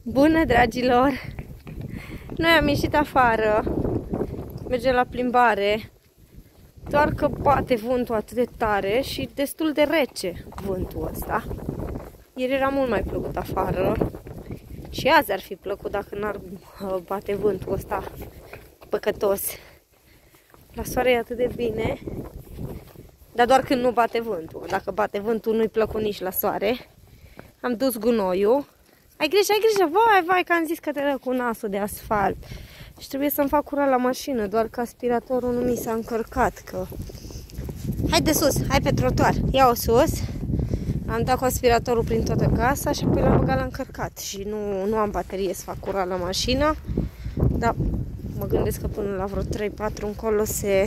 Bună, dragilor! Noi am ieșit afară, mergem la plimbare, doar că bate vântul atât de tare și destul de rece vântul ăsta. Ieri era mult mai plăcut afară și azi ar fi plăcut dacă n-ar bate vântul ăsta păcătos. La soare e atât de bine, dar doar când nu bate vântul. Dacă bate vântul nu-i plăcut nici la soare. Am dus gunoiul. Ai grijă, vai, că am zis că te dă cu nasul de asfalt. Și trebuie să-mi fac curat la mașină, doar că aspiratorul nu mi s-a încărcat. Că... Hai de sus, hai pe trotuar, ia-o sus. Am dat cu aspiratorul prin toată casa și apoi l-am băgat la încărcat. Și nu am baterie să fac curat la mașină. Dar mă gândesc că până la vreo 3-4 încolo se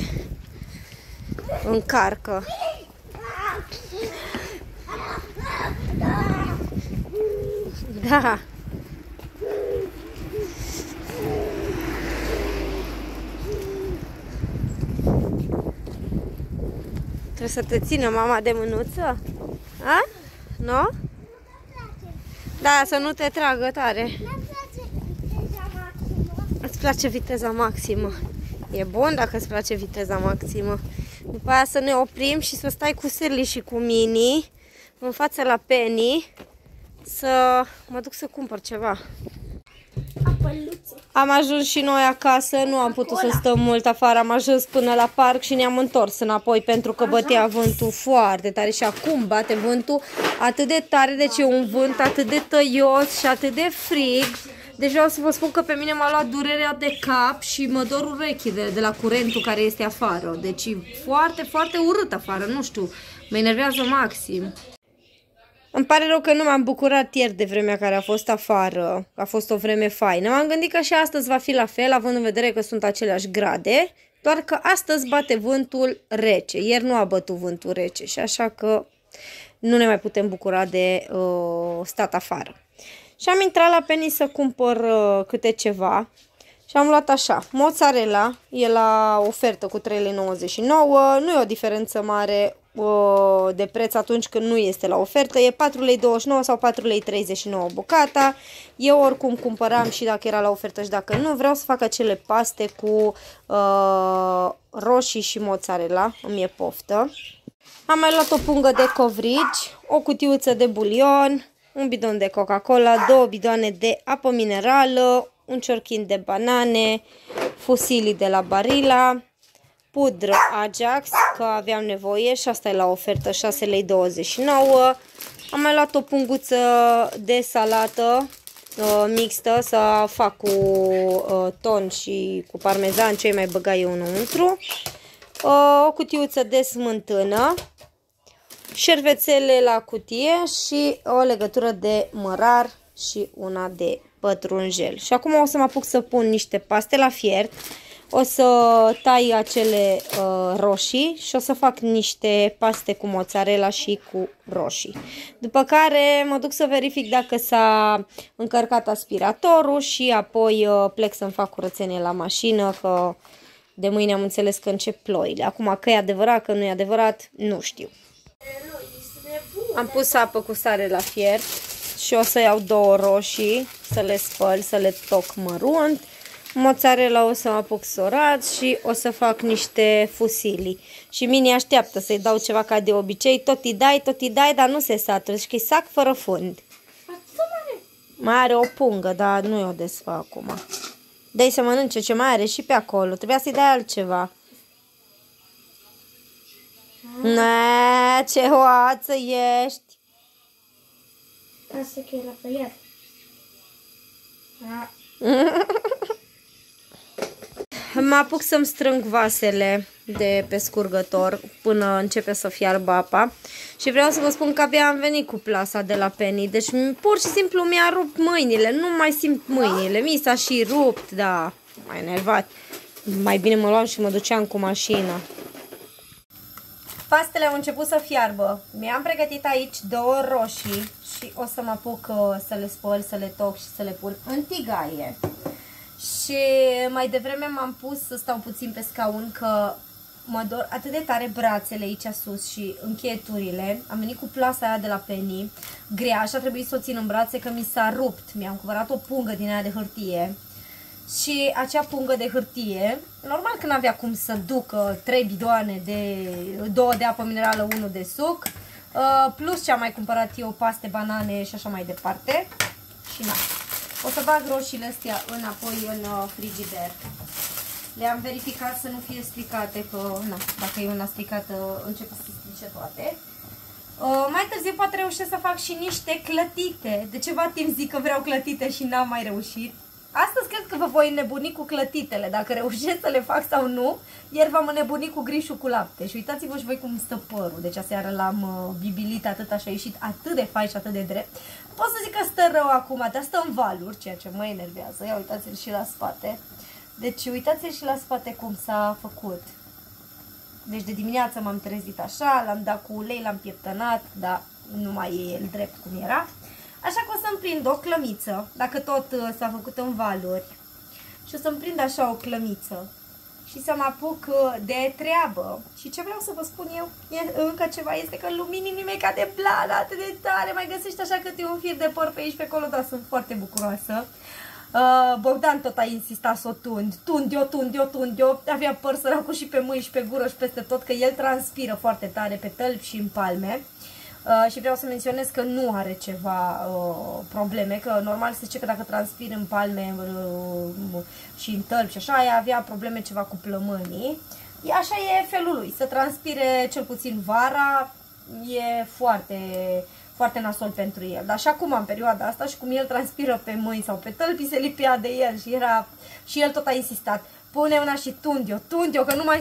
încarcă. Da. Trebuie să te țină mama de mânuță? A? Nu? Da, să nu te tragă tare. Îți place viteza maximă. E bun dacă îți place viteza maximă. După aia să ne oprim și să stai cu Sirli și cu Mini în față la Penny să mă duc să cumpăr ceva. Am ajuns și noi acasă, nu am putut să stăm mult afară, am ajuns până la parc și ne-am întors înapoi pentru că bătea vântul foarte tare și acum bate vântul atât de tare, deci e un vânt atât de tăios și atât de frig. Deci vreau să vă spun că pe mine m-a luat durerea de cap și mă dor urechile de la curentul care este afară. Deci e foarte, foarte urât afară, nu știu, mă enervează maxim. Îmi pare rău că nu m-am bucurat ieri de vremea care a fost afară, a fost o vreme faină. M-am gândit că și astăzi va fi la fel, având în vedere că sunt aceleași grade, doar că astăzi bate vântul rece. Ieri nu a bătut vântul rece și așa că nu ne mai putem bucura de stat afară. Și am intrat la Penny să cumpăr câte ceva și am luat așa, mozzarella, e la ofertă cu 3,99 lei, nu e o diferență mare de preț atunci când nu este la ofertă, e 4,29 lei sau 4,39 lei bucata. Eu oricum cumpăram și dacă era la ofertă și dacă nu, vreau să fac acele paste cu roșii și mozzarella, îmi e poftă. Am mai luat o pungă de covrigi, o cutiuță de bulion, un bidon de Coca-Cola, 2 bidoane de apă minerală, un ciorchin de banane, fusilii de la Barilla, pudră Ajax, că aveam nevoie și asta e la ofertă, 6,29 lei. Am mai luat o punguță de salată mixtă, să fac cu ton și cu parmezan, ce mai băga eu înăuntru, o cutiuță de smântână, șervețele la cutie și o legătură de mărar și una de pătrunjel. Și acum o să mă apuc să pun niște paste la fiert. O să tai acele roșii și o să fac niște paste cu mozzarella și cu roșii. După care mă duc să verific dacă s-a încărcat aspiratorul și apoi plec să-mi fac curățenie la mașină, că de mâine am înțeles că încep ploile. Acum că e adevărat, că nu e adevărat, nu știu. Am pus apă cu sare la fiert și o să iau 2 roșii, să le spăl, să le toc mărunt. Mozzarella o să mă apuc să o rad și o să fac niște fusilii. Și Mini așteaptă să-i dau ceva ca de obicei. Tot îi dai, dar nu se satură. Și că-i sac fără fund. Mai are o pungă, dar nu o desfă acum. Dă-i să mănânce ce mai are și pe acolo. Trebuia să-i dai altceva. Ce oață ești! Asta că e la păiat. Mă apuc să-mi strâng vasele de pe scurgător până începe să fiarbă apa. Și vreau să vă spun că abia am venit cu plasa de la Penny. Deci pur și simplu mi-a rupt mâinile. Nu mai simt mâinile. Mi s-a și rupt, da, m-a enervat. Mai bine mă luam și mă duceam cu mașina. Pastele au început să fiarbă. Mi-am pregătit aici 2 roșii și o să mă apuc să le spăl, să le toc și să le pun în tigaie. Și mai devreme m-am pus să stau puțin pe scaun, că mă dor atât de tare brațele aici sus și încheieturile. Am venit cu plasa aia de la Penny, grea, așa trebuie să o țin în brațe că mi s-a rupt. Mi-am cumpărat o pungă din aia de hârtie și acea pungă de hârtie, normal că n-avea cum să ducă 3 bidoane de 2 de apă minerală, 1 de suc, plus ce am mai cumpărat eu, paste, banane și așa mai departe. Și na, o să bag roșiile astea înapoi în frigider. Le-am verificat să nu fie stricate, că na, dacă e una stricată începe să strice toate. Mai târziu poate reușesc să fac și niște clătite. De ceva timp zic că vreau clătite și n-am mai reușit. Astăzi cred că vă voi înnebuni cu clătitele, dacă reușesc să le fac sau nu. Ieri v-am înnebunit cu grișul cu lapte. Și uitați-vă și voi cum stă părul. Deci aseară l-am bibilit atât, așa a ieșit atât de fain și atât de drept. Pot să zic că stă rău acum, dar stă în valuri, ceea ce mă enervează. Ia uitați-l și la spate. Deci uitați-l și la spate cum s-a făcut. Deci de dimineață m-am trezit așa, l-am dat cu ulei, l-am pieptănat, dar nu mai e el drept cum era. Așa că o să-mi prind o clămiță, dacă tot s-a făcut în valuri. Și o să-mi prind așa o clămiță și să mă apuc de treabă. Și ce vreau să vă spun eu, încă ceva, este că luminii mi cade blana atât de tare. Mai găsești așa câte un fir de păr pe aici pe acolo, dar sunt foarte bucuroasă. Bogdan tot a insistat să o tund. Tund eu. Avea păr săracul și pe mâini și pe gură și peste tot, că el transpiră foarte tare pe tălpi și în palme. Și vreau să menționez că nu are ceva probleme, că normal se zice că dacă transpir în palme și în tălpi și așa, ea avea probleme ceva cu plămânii. Așa e felul lui, să transpire cel puțin vara e foarte nasol pentru el. Dar și acum în perioada asta și cum el transpiră pe mâini sau pe tălpi, se lipea de el și el tot a insistat. Pune una și tund eu, că nu mai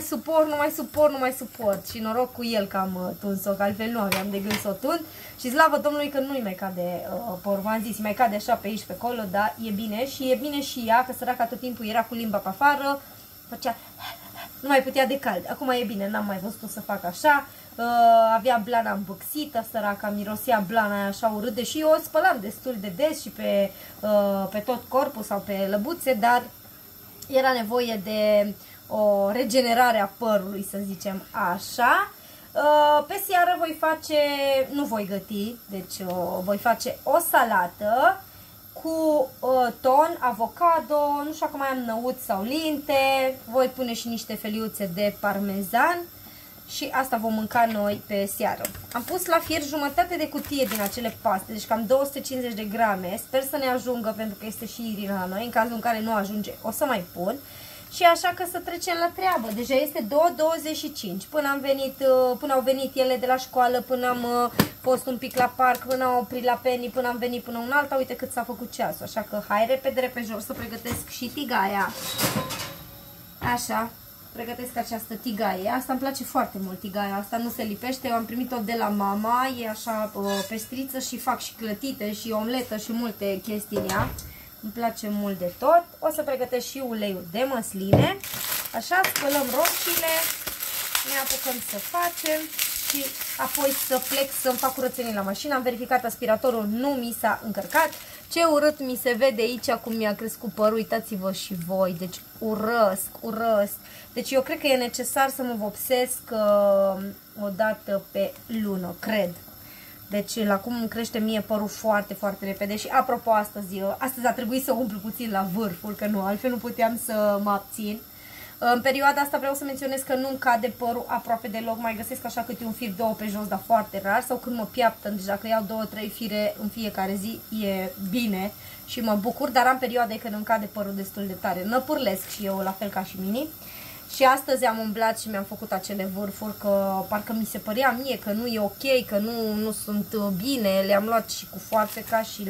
suport. Și noroc cu el că am tuns-o, că altfel nu aveam de gând să o tund. Și slavă Domnului că nu-i mai cade păr, v-am zis, mai cade așa pe aici, pe acolo, dar e bine. Și e bine și ea, că săraca tot timpul era cu limba pe afară, făcea, nu mai putea de cald. Acum e bine, n-am mai văzut să fac așa. Avea blana îmbâxită, săraca, mirosea blana aia așa urât, deși eu o spălam destul de des și pe tot corpul sau pe lăbuțe, dar era nevoie de o regenerare a părului, să zicem așa. Pe seară nu voi găti, deci voi face o salată cu ton, avocado, nu știu dacă mai am năut sau linte, voi pune și niște feliuțe de parmezan și asta vom mânca noi pe seară. Am pus la fier jumătate de cutie din acele paste, deci cam 250 de grame, sper să ne ajungă pentru că este și Irina la noi, în cazul în care nu ajunge o să mai pun. Și așa că să trecem la treabă, deja este 2:25, până au venit ele de la școală, până am fost un pic la parc, până am oprit la Penny, până am venit până un alta, uite cât s-a făcut ceasul, așa că hai repede, repejor să pregătesc și tigaia. Așa, pregătesc această tigaie, asta îmi place foarte mult, tigaia asta nu se lipește, eu am primit-o de la mama, e așa pestriță și fac și clătite și omletă și multe chestii în ea. Îmi place mult de tot. O să pregătesc și uleiul de măsline. Așa, spălăm roșiile, ne apucăm să facem și apoi să plec să-mi fac curățenii la mașină. Am verificat aspiratorul, nu mi s-a încărcat. Ce urât mi se vede aici cum mi-a crescut părul, uitați-vă și voi. Deci urăsc. Deci eu cred că e necesar să mă vopsesc o dată pe lună, cred. Deci la cum crește mie părul foarte repede și apropo astăzi a trebuit să umplu puțin la vârful, că nu, altfel nu puteam să mă abțin. În perioada asta vreau să menționez că nu-mi cade părul aproape deloc, mai găsesc așa câte un fir, 2 pe jos, dar foarte rar, sau când mă piaptă, deci dacă iau 2-3 fire în fiecare zi e bine și mă bucur, dar am perioade când îmi cade părul destul de tare, năpârlesc și eu la fel ca și mini. Și astăzi am umblat și mi-am făcut acele vârfuri, că parcă mi se părea mie că nu e ok, că nu sunt bine. Le-am luat și cu foarfeca și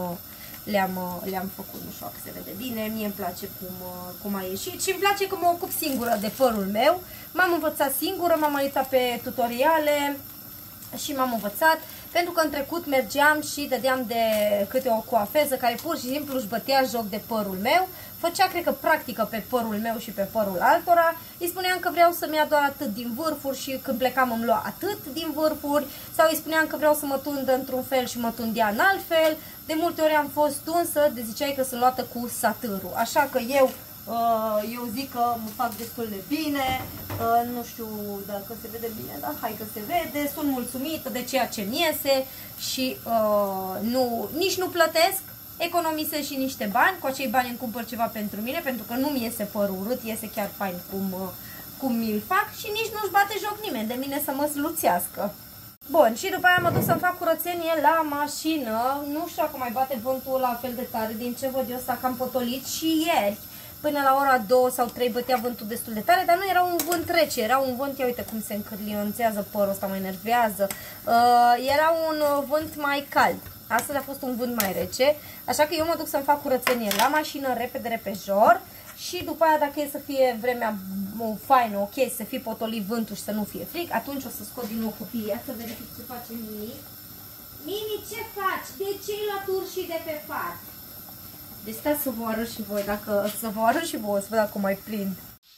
le-am făcut, nu știu dacă se vede bine. Mie îmi place cum a ieșit și îmi place că mă ocup singură de părul meu. M-am învățat singură, m-am uitat pe tutoriale și m-am învățat. Pentru că în trecut mergeam și dădeam de câte o coafeză care pur și simplu își bătea joc de părul meu. Făcea, cred că, practică pe părul meu și pe părul altora. Îi spuneam că vreau să-mi ia doar atât din vârfuri și când plecam îmi lua atât din vârfuri. Sau îi spuneam că vreau să mă tundă într-un fel și mă tundea în alt fel. De multe ori am fost tunsă, de ziceai că sunt luată cu satârul. Așa că eu Eu zic că mă fac destul de bine, nu știu dacă se vede bine, dar hai că se vede, sunt mulțumită de ceea ce mi iese și nici nu plătesc, economisesc și niște bani, cu acei bani îmi cumpăr ceva pentru mine, pentru că nu mi iese părul urât, iese chiar fain cum mi-l fac și nici nu-și bate joc nimeni de mine să mă sluțească. Bun, și după aia mă duc să-mi fac curățenie la mașină, nu știu dacă mai bate vântul la fel de tare, din ce văd eu s-a cam potolit și ieri. Până la ora 2 sau 3 bătea vântul destul de tare, dar nu era un vânt rece, era un vânt, ia uite cum se încârlionțează părul ăsta, mă enervează. Era un vânt mai cald, astăzi a fost un vânt mai rece, așa că eu mă duc să-mi fac curățenie la mașină, repede, repejor. Și după aia, dacă e să fie vremea faină, ok, să fie potolit vântul și să nu fie frig, atunci o să scot din nou copiii. Ia să verific ce face Mimi. Mimi, ce faci? De ce ai luat urșii de pe pat? Deci stați să vă arăt și voi, să vă arăt și voi, să văd dacă mai prind.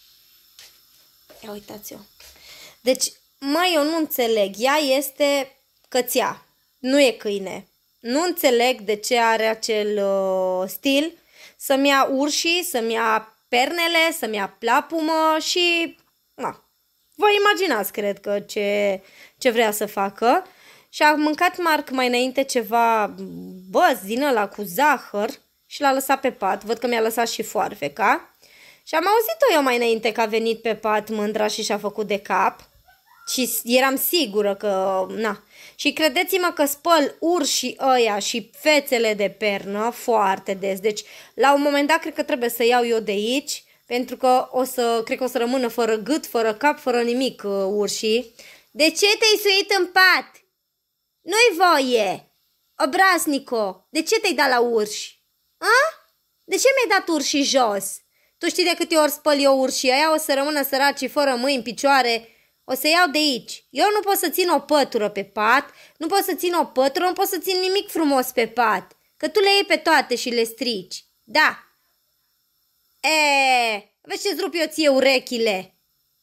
Ia uitați-o. Deci, eu nu înțeleg. Ea este cățea, nu e câine. Nu înțeleg de ce are acel stil să-mi ia urșii, să-mi ia pernele, să-mi ia plapumă și... Vă imaginați, cred că, ce vrea să facă. Și a mâncat Marc mai înainte ceva băz din ăla cu zahăr și l-a lăsat pe pat. Văd că mi-a lăsat și foarfeca. Și am auzit-o eu mai înainte că a venit pe pat mândra și și-a făcut de cap. Și eram sigură că... Și credeți-mă că spăl urșii ăia și fețele de pernă foarte des. Deci, la un moment dat, cred că trebuie să iau eu de aici, pentru că cred că o să rămână fără gât, fără cap, fără nimic urșii. De ce te-ai suit în pat? Nu-i voie! Obraznico, de ce te-ai dat la urși? De ce mi-ai dat urșii jos? Tu știi de câte ori spăl eu urșii ăia, o să rămână săracii fără mâini, picioare... O să iau de aici. Eu nu pot să țin o pătură pe pat, nu pot să țin o pătură, nu pot să țin nimic frumos pe pat. Că tu le iei pe toate și le strici. Da. Vezi ce-ți rup eu ție urechile.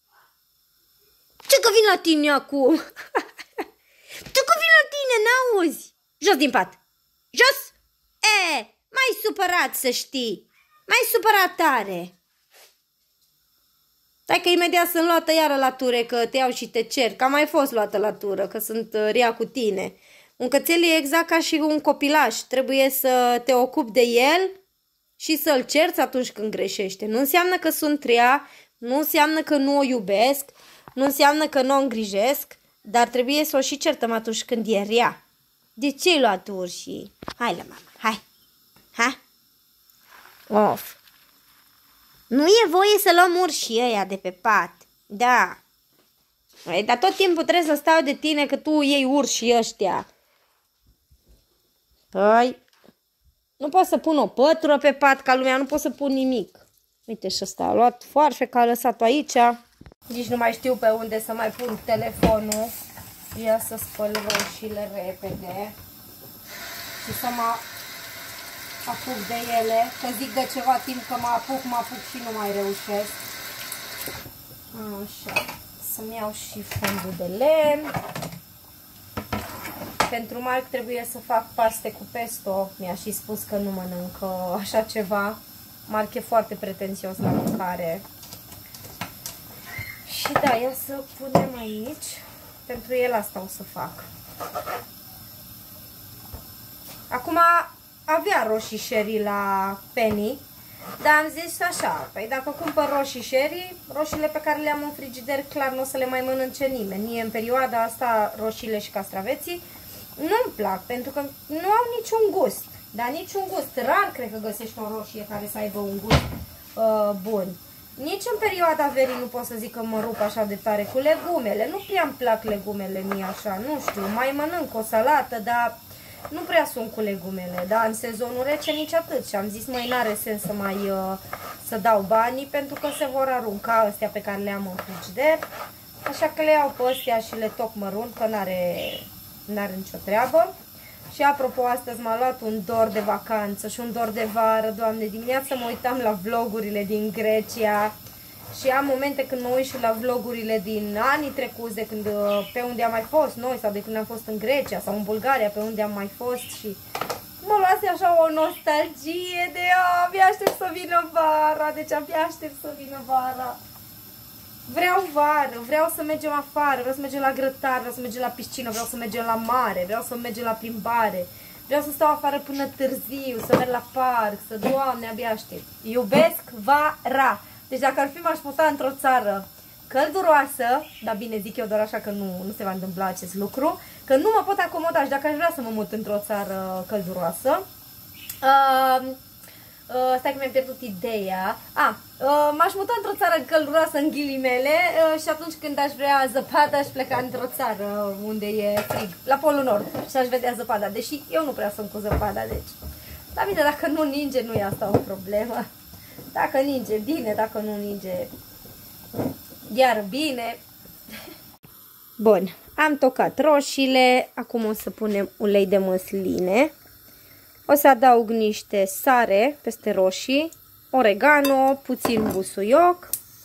Ce că vin la tine acum? Tu că vin la tine, n-auzi? Jos din pat. Jos. Mai supărat să știi. Mai supărat tare. Stai că imediat sunt luată iară la ture, că te iau și te cer. Că am mai fost luată la tură, că sunt rea cu tine. Un cățel e exact ca și un copilaș. Trebuie să te ocupi de el și să-l cerți atunci când greșește. Nu înseamnă că sunt rea, nu înseamnă că nu o iubesc, nu înseamnă că nu o îngrijesc, dar trebuie să o și certăm atunci când e rea. De ce ai luat urșii? Hai la mama, hai. Of. Nu e voie să luăm urșii ăia de pe pat. Da. Dar tot timpul trebuie să stau de tine că tu iei urșii ăștia. Păi, nu pot să pun o pătură pe pat ca lumea, nu pot să pun nimic. Uite și ăsta a luat foarfeca, a lăsat-o aici. Nici nu mai știu pe unde să mai pun telefonul. Ia să spăl roșiile repede. Și să mă apuc de ele, că zic de ceva timp că mă apuc și nu mai reușesc. Așa, să-mi iau și fundul de lemn. Pentru Marc trebuie să fac paste cu pesto. Mi-a și spus că nu mănâncă așa ceva. Marc e foarte pretențios la mâncare. Și da, ia să punem aici. Pentru el asta o să fac. Acum avea roșii sherry la Penny, dar am zis așa, păi dacă cumpăr roșii sherry, roșiile pe care le am în frigider, clar nu o să le mai mănânce nimeni. Mie în perioada asta roșiile și castraveții nu-mi plac, pentru că nu au niciun gust. Dar niciun gust. Rar cred că găsești o roșie care să aibă un gust bun. Nici în perioada verii nu pot să zic că mă rup așa de tare cu legumele. Nu prea îmi plac legumele mie așa, nu știu, mai mănânc o salată, dar nu prea sunt cu legumele. Dar în sezonul rece nici atât. Și am zis, măi, n-are sens să mai să dau banii, pentru că se vor arunca astea pe care le am în frigider. Așa că le iau pe astea și le toc mărunt, că n-are nicio treabă. Și apropo, astăzi m-a luat un dor de vacanță și un dor de vară. Doamne, dimineața mă uitam la vlogurile din Grecia și am momente când mă uit și la vlogurile din anii trecuți, de când, pe unde am mai fost noi, sau de când am fost în Grecia sau în Bulgaria, pe unde am mai fost, și mă luase așa o nostalgie de abia aștept să vină vara, deci abia aștept să vină vara. Vreau vară, vreau să mergem afară, vreau să mergem la grătar, vreau să mergem la piscină, vreau să mergem la mare, vreau să mergem la plimbare. Vreau să stau afară până târziu, să merg la parc, să, Doamne, abia aștept. Iubesc vara. Deci dacă ar fi, m-aș muta într-o țară călduroasă, dar bine, zic eu doar așa că nu se va întâmpla acest lucru, că nu mă pot acomoda și dacă aș vrea să mă mut într-o țară călduroasă. Stai că mi-am pierdut ideea. M-aș muta într-o țară călduroasă în ghilimele și atunci când aș vrea zăpadă aș pleca într-o țară unde e frig, la Polul Nord, și aș vedea zăpada, deși eu nu prea sunt cu zăpada, deci. Dar bine, dacă nu ninge, nu e asta o problemă. Dacă ninge, bine, dacă nu ninge, iar bine. Bun, am tocat roșiile, acum o să punem ulei de măsline. O să adaug niște sare peste roșii, oregano, puțin busuioc.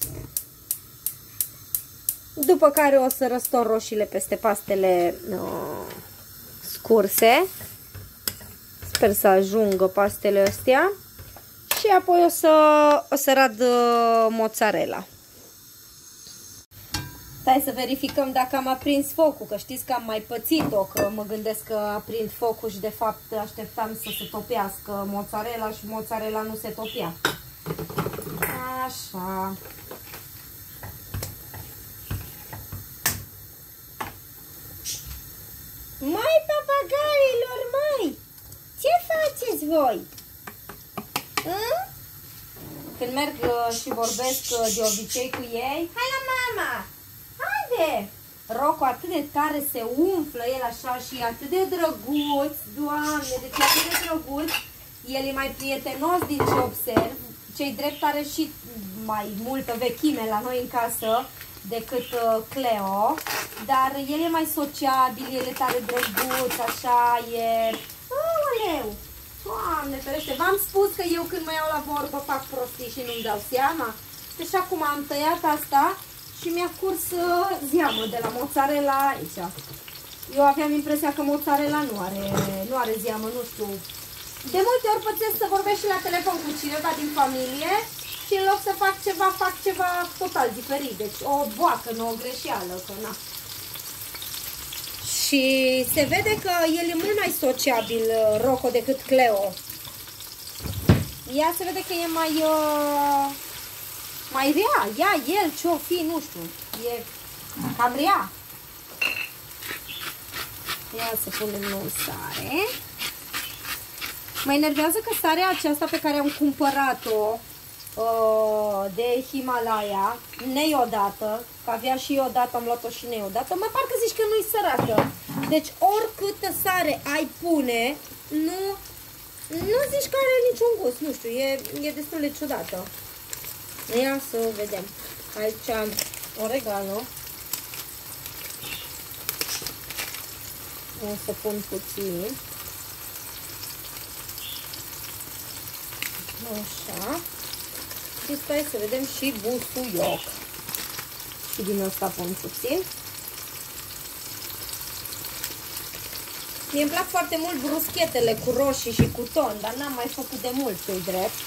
După care o să răstor roșiile peste pastele scurse. Sper să ajungă pastele astea. Și apoi o să rad mozzarella. Stai să verificăm dacă am aprins focul, că știți că am mai pățit-o, că mă gândesc că aprind focul și de fapt așteptam să se topească mozzarella și mozzarella nu se topea. Așa. Mai papagailor, mai! Ce faceți voi? Când merg și vorbesc de obicei cu ei, hai la mama! Haide! Rocco atât de tare se umflă el așa și atât de drăguț, Doamne, deci atât de drăguț. El e mai prietenos din ce observ, cei drept are și mai multă vechime la noi în casă decât Cleo, dar el e mai sociabil, el e tare drăguț, așa e... Aoleu! Doamne ferește, v-am spus că eu când mă iau la vorbă fac prostii și nu-mi dau seama. Deci acum am tăiat asta și mi-a curs zeamă de la mozzarella aici. Eu aveam impresia că mozzarella nu are zeamă, nu știu. De multe ori pățesc să vorbesc și la telefon cu cineva din familie și în loc să fac ceva total diferit. Deci o boacă, nu o greșeală, că na. Și se vede că el e mult mai sociabil, Rocco, decât Cleo. Ea se vede că e mai rea. Ea, el, ce-o fi, nu știu. E cam rea. Ia să punem nou sare. Mă enervează că sarea aceasta pe care am cumpărat-o de Himalaya, neiodată, că avea și iodată, am luat-o și neiodată, mă parcă zici că nu-i săracă. Deci oricâtă sare ai pune, nu zici că are niciun gust, nu știu, e destul de ciudată. Ia să vedem. Aici am oregano. O să pun puțin. Așa. Și stai să vedem și busuioc. Și din ăsta pun puțin. Mie-mi plac foarte mult bruschetele cu roșii și cu ton, dar n-am mai făcut de mult, ce-i drept.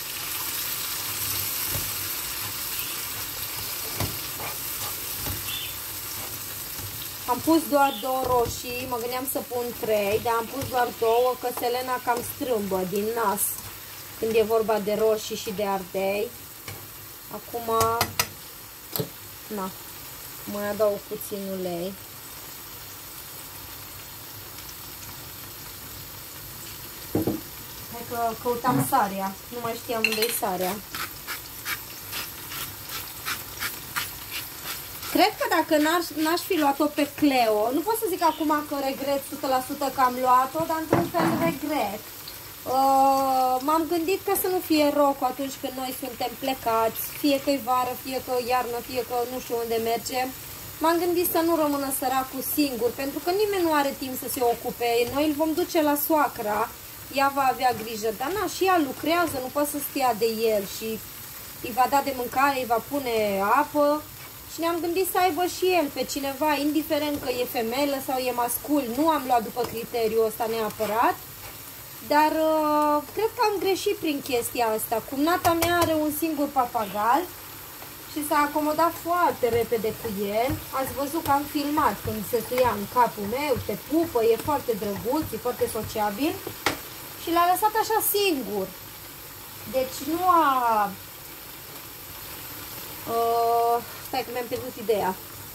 Am pus doar 2 roșii, mă gândeam să pun 3, dar am pus doar 2, că Selena cam strâmbă din nas când e vorba de roșii și de ardei. Acum, na, mai adaug puțin ulei. Hai că căutam sarea, nu mai știam unde-i sarea. Cred că dacă n-aș fi luat-o pe Cleo, nu pot să zic acum că regret 100% că am luat-o, dar într-un fel regret. M-am gândit ca să nu fie Rocco atunci când noi suntem plecați, fie că e vară, fie că e iarnă, fie că nu știu unde mergem. M-am gândit să nu rămână săracul singur, pentru că nimeni nu are timp să se ocupe. Noi îl vom duce la soacra, ea va avea grijă, dar na, și ea lucrează, nu poate să stea de el și îi va da de mâncare, îi va pune apă. Și ne-am gândit să aibă și el pe cineva, indiferent că e femelă sau e mascul. Nu am luat după criteriul ăsta neapărat. Dar cred că am greșit prin chestia asta. Cumnata mea are un singur papagal și s-a acomodat foarte repede cu el. Ați văzut că am filmat când se suia în capul meu, te pupă, e foarte drăguț, e foarte sociabil. Și l-a lăsat așa singur. Deci nu a... stai că mi-am pierdut ideea.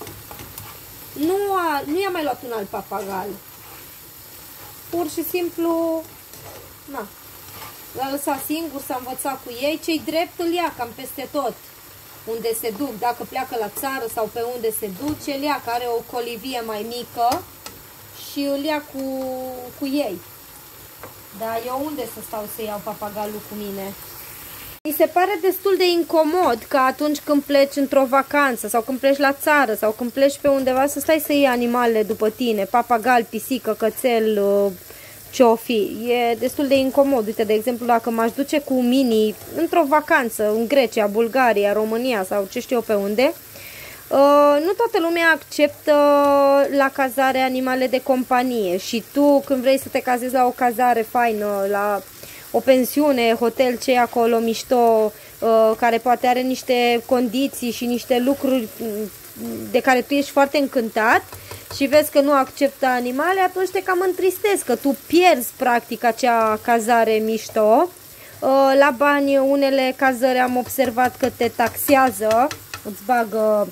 Nu i-a mai luat un alt papagal. Pur și simplu, na, l-a lăsat singur, s-a învățat cu ei. Ce-i drept îl ia cam peste tot unde se duc. Dacă pleacă la țară sau pe unde se duce, îl ia, că are o colivie mai mică și îl ia cu ei. Dar eu unde să stau să iau papagalul cu mine? Mi se pare destul de incomod că atunci când pleci într-o vacanță sau când pleci la țară sau când pleci pe undeva să stai să iei animalele după tine, papagal, pisică, cățel, ce-o fi. E destul de incomod. Uite, de exemplu, dacă m-aș duce cu Mini într-o vacanță în Grecia, Bulgaria, România sau ce știu eu pe unde, nu toată lumea acceptă la cazare animale de companie și tu când vrei să te cazezi la o cazare faină, la o pensiune, hotel, ce e acolo mișto, care poate are niște condiții și niște lucruri de care tu ești foarte încântat și vezi că nu acceptă animale, atunci te cam întristezi că tu pierzi practic acea cazare mișto. La bani unele cazări am observat că te taxează, îți bagă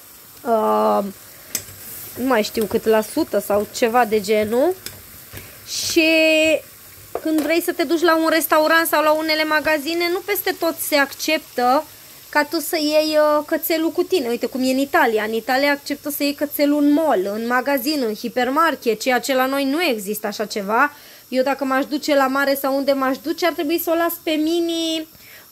nu mai știu cât la sută sau ceva de genul. Și când vrei să te duci la un restaurant sau la unele magazine, nu peste tot se acceptă ca tu să iei cățelul cu tine. Uite cum e în Italia. În Italia acceptă să iei cățelul în mall, în magazin, în hipermarket, ceea ce la noi nu există așa ceva. Eu dacă m-aș duce la mare sau unde m-aș duce, ar trebui să o las pe Mini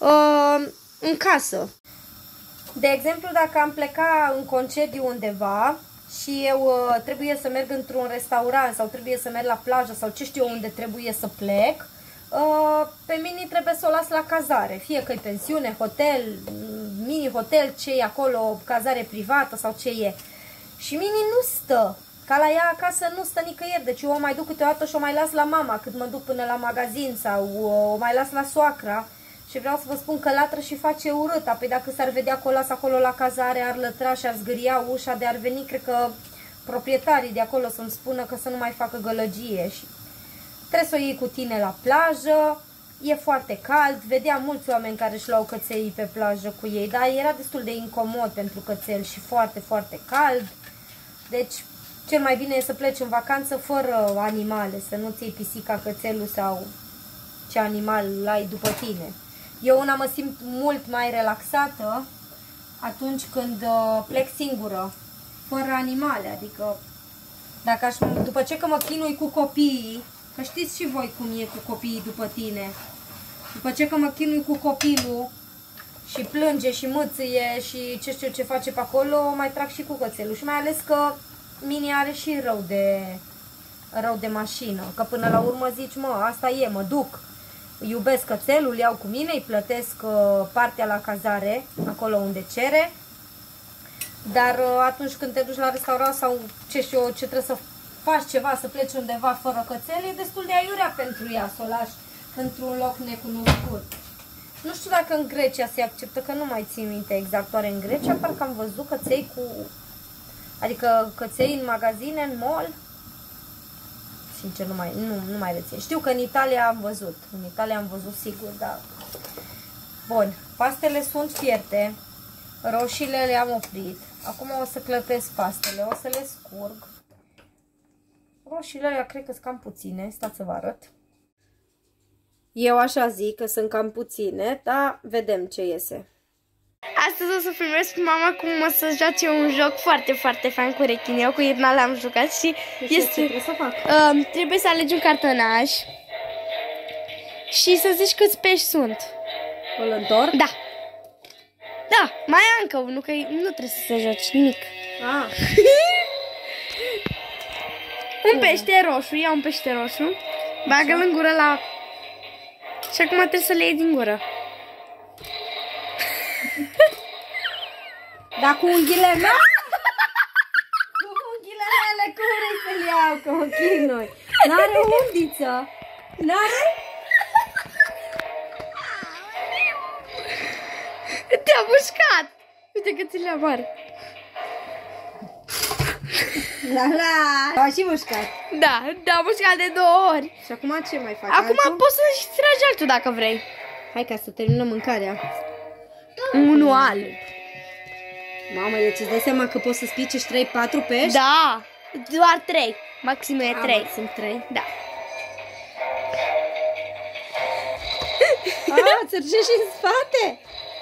în casă. De exemplu, dacă am pleca în concediu undeva și eu trebuie să merg într-un restaurant sau trebuie să merg la plajă sau ce știu eu unde trebuie să plec, pe Mini trebuie să o las la cazare. Fie că e pensiune, hotel, mini-hotel, ce e acolo, cazare privată sau ce e. Și Mini nu stă. Ca la ea acasă nu stă nicăieri. Deci eu o mai duc câteodată și o mai las la mama cât mă duc până la magazin sau o mai las la soacra. Și vreau să vă spun că latră și face urât. Apoi dacă s-ar vedea că o las acolo la cazare, ar lătra și ar zgâria ușa, de ar veni, cred că proprietarii de acolo să-mi spună că să nu mai facă gălăgie. Și trebuie să o iei cu tine la plajă, e foarte cald, vedeam mulți oameni care își luau căței pe plajă cu ei, dar era destul de incomod pentru cățel și foarte, foarte cald. Deci cel mai bine e să pleci în vacanță fără animale, să nu-ți iei pisica, cățelul sau ce animal ai după tine. Eu una mă simt mult mai relaxată atunci când plec singură, fără animale, adică după ce că mă chinui cu copiii, că știți și voi cum e cu copiii după tine, după ce că mă chinui cu copilul și plânge și mâțâie și ce știu ce face pe acolo, mai trag și cu cățelul și mai ales că Mini are și rău de mașină, că până la urmă zici, mă, asta e, mă duc. Iubesc cățelul, îl iau cu mine, îi plătesc partea la cazare, acolo unde cere. Dar atunci când te duci la restaurant sau ce știu eu, ce trebuie să faci ceva, să pleci undeva fără cățel, e destul de aiurea pentru ea să o lași într-un loc necunoscut. Nu știu dacă în Grecia se acceptă, că nu mai țin minte exact, oare în Grecia parcă am văzut căței adică căței în magazine, în mall. Sincer, nu mai rețin. Știu că în Italia am văzut. În Italia am văzut sigur, dar... Bun. Pastele sunt fierte. Roșiile le-am oprit. Acum o să clătesc pastele. O să le scurg. Roșiile alea cred că sunt cam puține. Stați să vă arăt. Eu așa zic că sunt cam puține, dar vedem ce iese. Astăzi o să filmez cu mama cum o să joace un joc foarte, foarte fain cu rechin. Eu cu Irna l-am jucat și ce trebuie să fac? Trebuie să alegi un cartonaș și să zici câți pești sunt. Îl întorc? Da. Da, mai am încă unul, că nu trebuie să se joci nimic. Un pește roșu, ia un pește roșu, bagă-l în gură la... Și acum trebuie să le iei din gură. Dar cu unghiile mele? Cu unghiile mele, cum vrei să-l iau? Că mă chinui. N-are undiță. N-are? Te-a mușcat! Uite că ți le mare. A și mușcat. Da, te-a mușcat de 2 ori. Și acum ce mai faci? Acum altul? poți să-și tragi altul dacă vrei. Hai ca să terminăm mâncarea. Unul alb. Mamă, deci îți dai seama că poți să spicești 3-4 pești? Da, doar 3. Maxim e 3. Sunt 3. Da. Țărge și în spate.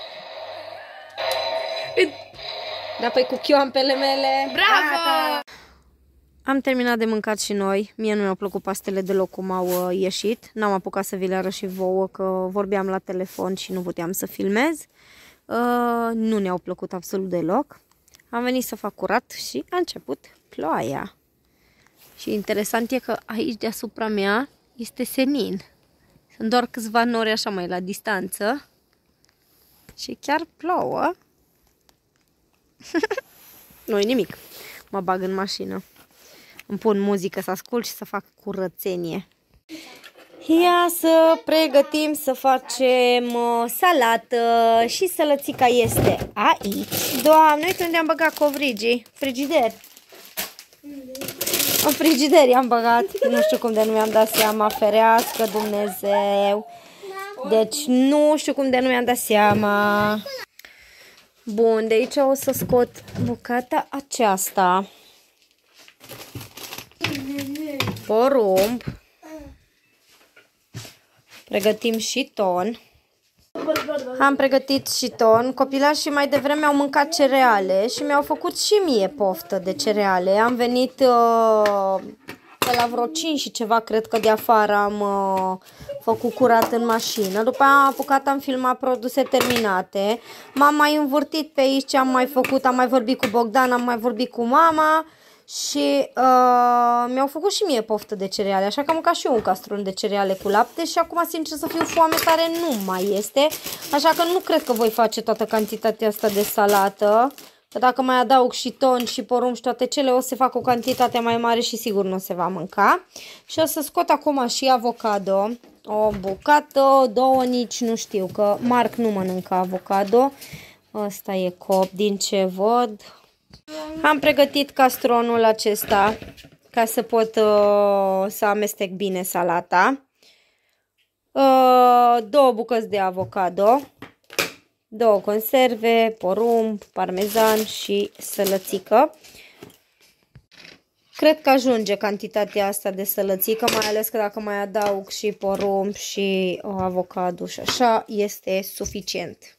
Da, păi cu chioampele mele. Bravo! Gata. Am terminat de mâncat și noi. Mie nu mi-au plăcut pastele deloc cum au ieșit. N-am apucat să vi le arăt și vouă, că vorbeam la telefon și nu puteam să filmez. Nu ne-au plăcut absolut deloc. Am venit să fac curat și a început ploaia. Și interesant e că aici deasupra mea este senin. Sunt doar câțiva nori așa mai la distanță. Și chiar plouă. Nu-i nimic. Mă bag în mașină. Îmi pun muzică să ascult și să fac curățenie. Ia să pregătim să facem salată și sălățica este aici. Doamne, uite unde am băgat covrigii. Frigider. În frigider i-am băgat. Nu știu cum de nu mi-am dat seama. Ferească Dumnezeu. Deci nu știu cum de nu mi-am dat seama. Bun, de aici o să scot bucata aceasta. Porumb. Pregătim și ton. Am pregătit și ton. Copilașii mai devreme au mâncat cereale și mi-au făcut și mie poftă de cereale. Am venit pe la vreo 5 și ceva, cred că de afară am făcut curat în mașină. După aia am apucat, am filmat produse terminate. M-am mai învârtit pe aici ce am mai făcut. Am mai vorbit cu Bogdan, am mai vorbit cu mama. Și mi-au făcut și mie poftă de cereale, așa că am mâncat și eu un castron de cereale cu lapte și acum, sincer să fiu, foame tare nu mai este. Așa că nu cred că voi face toată cantitatea asta de salată, că dacă mai adaug și ton și porumb și toate cele, o să fac o cantitate mai mare și sigur nu se va mânca. Și o să scot acum și avocado, o bucată, 2 nici nu știu, că Marc nu mănâncă avocado. Ăsta e cop din ce văd. Am pregătit castronul acesta ca să pot să amestec bine salata. 2 bucăți de avocado, 2 conserve, porumb, parmezan și sălățică. Cred că ajunge cantitatea asta de sălățică, mai ales că dacă mai adaug și porumb și avocado și așa, este suficient.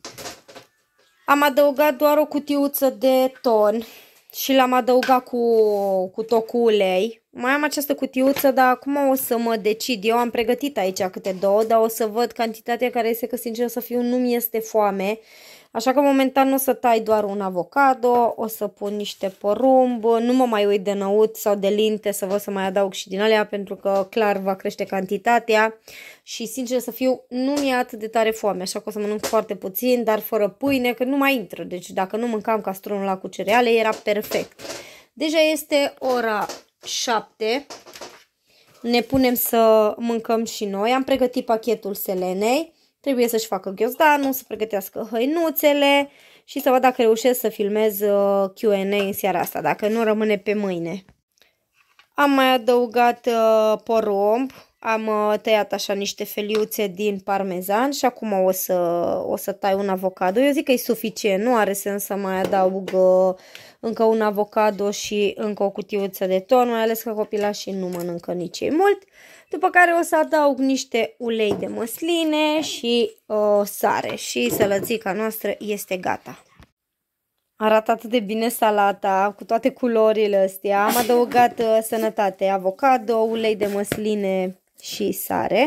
Am adăugat doar o cutiuță de ton și l-am adăugat cu tot cu ulei. Mai am această cutiuță, dar acum o să mă decid. Eu am pregătit aici câte 2, dar o să văd cantitatea care este, că sincer să fiu, nu mi este foame. Așa că momentan o să tai doar un avocado, o să pun niște porumb, nu mă mai uit de năut sau de linte să văd să mai adaug și din alea, pentru că clar va crește cantitatea și sincer să fiu, nu mi-e atât de tare foame, așa că o să mănânc foarte puțin, dar fără pâine, că nu mai intră. Deci dacă nu mâncam castronul ăla cu cereale, era perfect. Deja este ora 7, ne punem să mâncăm și noi. Am pregătit pachetul Selenei. Trebuie să-și facă ghiozdanul, să pregătească hăinuțele și să văd dacă reușesc să filmez Q&A în seara asta, dacă nu rămâne pe mâine. Am mai adăugat porumb, am tăiat așa niște feliuțe din parmezan și acum o să tai un avocado. Eu zic că e suficient, nu are sens să mai adaug încă un avocado și încă o cutiuță de ton, mai ales că copilașii nu mănâncă nici ei mult. După care o să adaug niște ulei de măsline și sare și sălățica noastră este gata. Arată atât de bine salata cu toate culorile astea. Am adăugat sănătate, avocado, ulei de măsline și sare.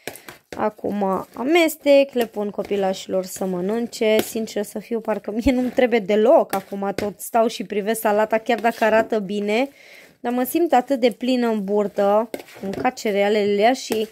Acum amestec, le pun copilașilor să mănânce. Sincer să fiu, parcă mie nu-mi trebuie deloc. Acum tot stau și privesc salata, chiar dacă arată bine. Dar mă simt atât de plină în burtă, mâncat cerealele și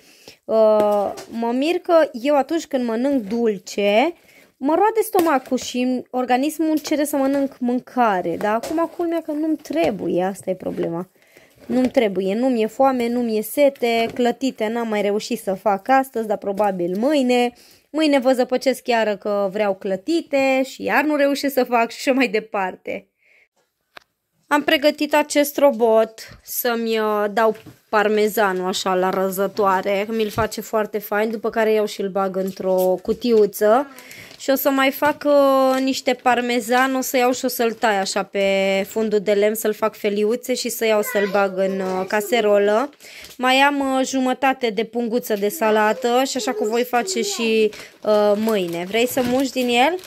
mă mir că eu atunci când mănânc dulce, mă roade stomacul și organismul cere să mănânc mâncare. Dar acum culmea că nu-mi trebuie, asta e problema. Nu-mi trebuie, nu mi-e foame, nu mi-e sete, clătite n-am mai reușit să fac astăzi, dar probabil mâine. Mâine vă zăpăcesc chiar că vreau clătite și iar nu reușesc să fac și așa mai departe. Am pregătit acest robot să-mi dau parmezanul așa la răzătoare, mi-l face foarte fain, după care iau și îl bag într-o cutiuță. Și o să mai fac niște parmezan, o să iau și o să-l tai așa pe fundul de lemn, să-l fac feliuțe și să iau să-l bag în caserolă. Mai am jumătate de punguță de salată și așa că voi face și mâine. Vrei să muși din el?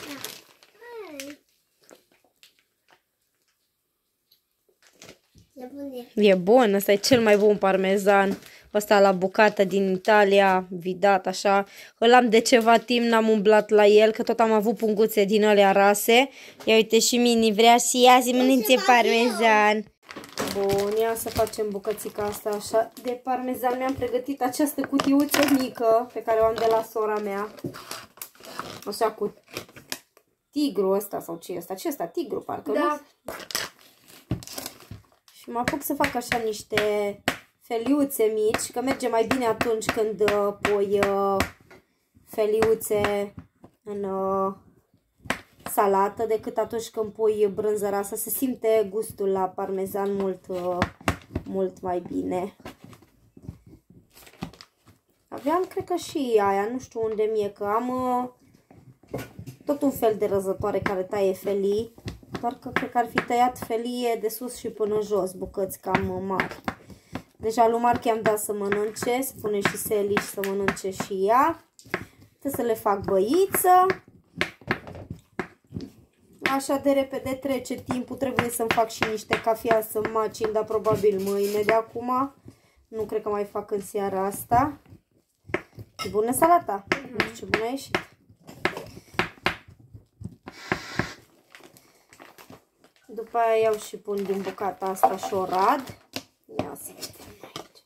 E bun, ăsta e cel mai bun parmezan. Ăsta la bucată din Italia, vidat așa. Îl am de ceva timp, n-am umblat la el, că tot am avut punguțe din alea rase. Ia uite și Mini vrea și ea să mănânce parmezan. Bun, ia să facem bucățica asta așa de parmezan. Mi-am pregătit această cutiuță mică pe care o am de la sora mea. Așa cu tigru ăsta sau ce e ăsta? Ce ăsta? Tigru parcă, da. Nu? Și mă apuc să fac așa niște feliuțe mici, că merge mai bine atunci când pui feliuțe în salată decât atunci când pui brânză rasă. Se simte gustul la parmezan mult mai bine. Aveam, cred că și aia, nu știu unde mi-e, că am tot un fel de răzătoare care taie felii, doar că cred că ar fi tăiat felie de sus și până jos, bucăți cam mari. Deja lui Marchi am dat să mănânce, spune și Seli să mănânce și ea. Trebuie să le fac băiță. Așa de repede trece timpul, trebuie să-mi fac și niște cafea să macin, dar probabil mâine de acum. Nu cred că mai fac în seara asta. E bună salata? Nu știu ce bună a ieșit. După aia iau și pun din bucata asta și o rad. Ia să vedem aici.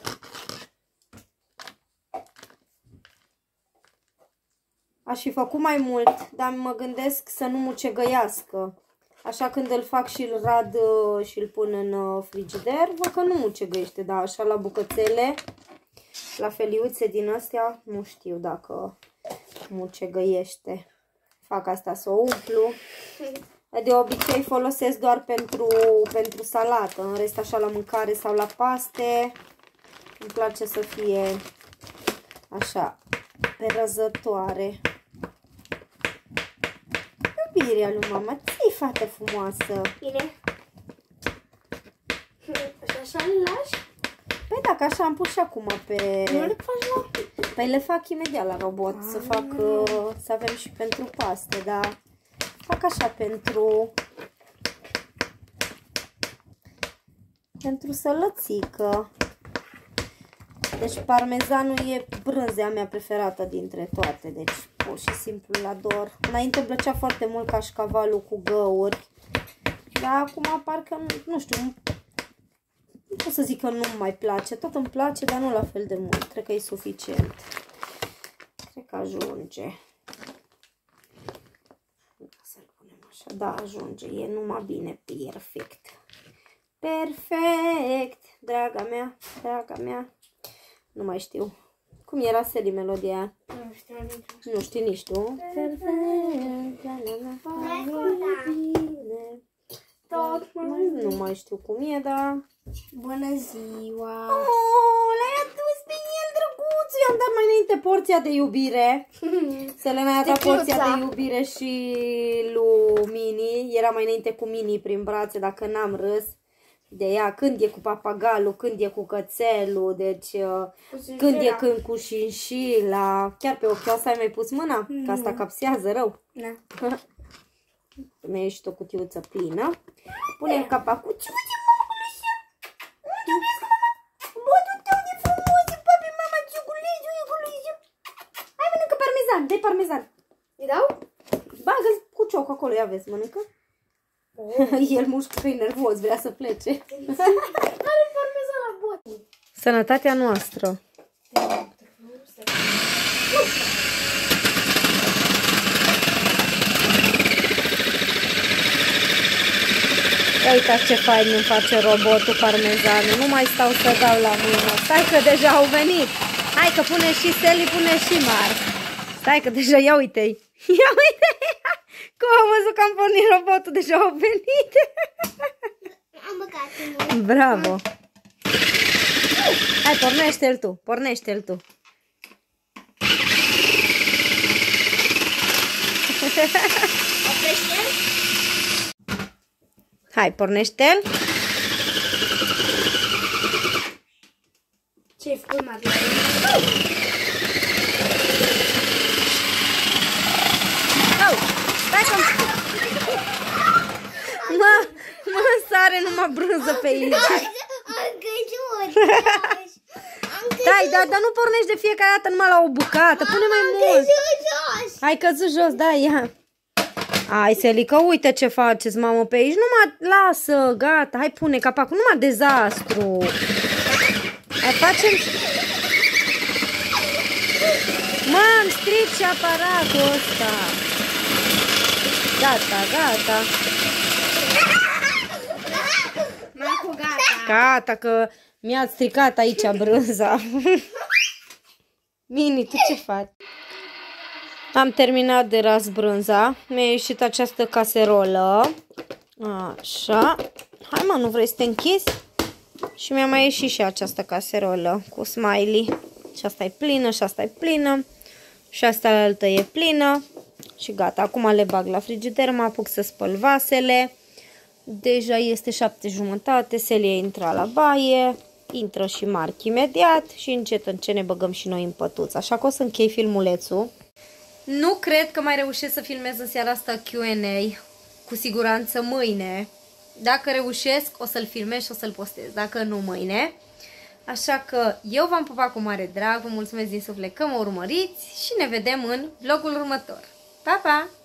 Aș fi făcut mai mult, dar mă gândesc să nu mucegăiască. Așa când îl fac și îl rad și îl pun în frigider, văd că nu mucegăiește, dar așa la bucățele, la feliuțe din astea, nu știu dacă mucegăiește. Fac asta să o umplu. De obicei folosesc doar pentru salată, în rest așa la mâncare sau la paste. Îmi place să fie așa, pe răzătoare. Iubirea lui mama, ții, fată frumoasă. Bine. Așa le lași? Păi dacă așa am pus și acum pe... Nu le faci la... Păi le fac imediat la robot, să fac, să avem și pentru paste, dar fac așa pentru sălățică. Deci parmezanul e brânzea mea preferată dintre toate, deci pur și simplu la dor. Înainte îmi plăcea foarte mult cașcavalul cu găuri, dar acum parcă, nu știu, nu pot să zic că nu mai place. Tot îmi place, dar nu la fel de mult. Cred că e suficient. Cred că ajunge. Să-l punem așa. Da, ajunge. E numai bine. Perfect. Perfect. Draga mea. Draga mea. Nu mai știu. Cum era, Seli, melodia? Nu știu nici. Nu știi nici tu? Perfect. Nu mai știu cum e, dar... Bună ziua! Oh, l-ai adus pe el, drăguț! I-am dat mai înainte porția de iubire. Selena i-a dat porția de iubire și lui Mini. Era mai înainte cu Mini prin brațe, dacă n-am râs de ea. Când e cu papagalul, când e cu cățelul, deci când e când cu șinșila. Chiar pe ochioasă ai mai pus mâna? Că asta capsează rău. Da. Mi-a ieșit o cutiuță plină. Punem capacul. Ce face, mama, așa? Unde vezi, mama? Bătul tău de frumos, papi, mama, ce gulezi. Hai, mănâncă parmezan, dai parmezan. Îi dau? Bagă cu cioc acolo, ia vezi, mănâncă. El mușcă că e nervos, vrea să plece. Are parmezan la bot. Sănătatea noastră. Ia uitați ce fain îmi face robotul parmezanul. Nu mai stau să dau la mână. Stai că deja au venit. Hai că pune și Sally, pune și Marc. Stai că deja, ia uite-i. Ia uite. Cum am văzut că am pornit robotul, deja au venit. Am băgat. Bravo. Hai, pornește-l tu. Pornește-l tu. Oprește-l. Hai, pornește-l. Ce-ai făcut, Madeleine? Stai că mă sare numai brânză pe aici. Am căzut. Stai, dar nu pornești de fiecare dată numai la o bucată. Pune mai mult. Jos. Hai căzut jos, da, ia. Hai, Selică, uite ce faceți, mamă, pe aici. Numai lasă, gata. Hai, pune capacul. Numai dezastru. Hai, facem... Mă-mi strici aparatul ăsta. Gata, gata. Marcu, gata. Gata, că mi-ați stricat aici brânza. Mini, tu ce faci? Am terminat de ras brânza. Mi-a ieșit această caserolă. Așa. Hai mă, nu vrei să te închizi? Și mi-a mai ieșit și această caserolă cu smiley. Și asta e plină, și asta e plină. Și asta altă e plină. Și gata, acum le bag la frigider, mă apuc să spăl vasele. Deja este 7:30, Selia intra la baie, intră și Marc imediat și încet ne băgăm și noi în pătuț. Așa că o să închei filmulețul. Nu cred că mai reușesc să filmez în seara asta Q&A, cu siguranță mâine. Dacă reușesc, o să-l filmez și o să-l postez, dacă nu mâine. Așa că eu v-am pupat cu mare drag, vă mulțumesc din suflet că mă urmăriți și ne vedem în vlogul următor. Pa, pa!